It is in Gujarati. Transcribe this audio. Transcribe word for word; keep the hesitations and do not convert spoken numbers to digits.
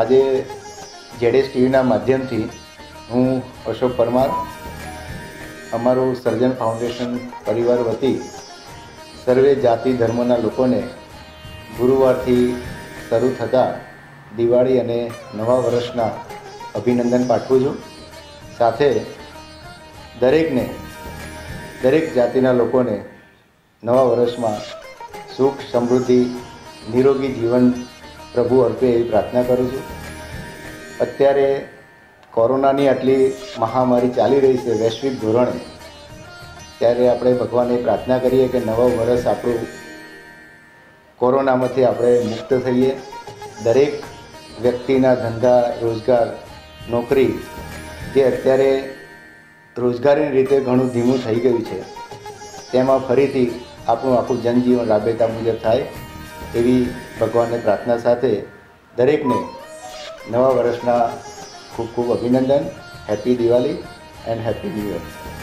આજે જેડેસ ટીવીના માધ્યમથી હું અશોક પરમાર અમારું સર્જન ફાઉન્ડેશન પરિવાર વતી સર્વે જાતિ ધર્મના લોકોને ગુરુવારથી શરૂ થતા દિવાળી અને નવા વર્ષના અભિનંદન પાઠવું છું। સાથે દરેકને દરેક જાતિના લોકોને નવા વર્ષમાં સુખ સમૃદ્ધિ નિરોગી જીવન પ્રભુ અર્પે એવી પ્રાર્થના કરું છું। અત્યારે કોરોનાની આટલી મહામારી ચાલી રહી છે વૈશ્વિક ધોરણે, ત્યારે આપણે ભગવાનને પ્રાર્થના કરીએ કે નવું વર્ષ આપણું કોરોનામાંથી આપણે મુક્ત થઈએ। દરેક વ્યક્તિના ધંધા રોજગાર નોકરી જે અત્યારે રોજગારીની રીતે ઘણું ધીમું થઈ ગયું છે, તેમાં ફરીથી આપણું આખું જનજીવન રાબેતા મુજબ થાય એવી ભગવાનને પ્રાર્થના સાથે દરેકને નવા વર્ષના ખૂબ ખૂબ અભિનંદન। Happy Diwali and happy new year.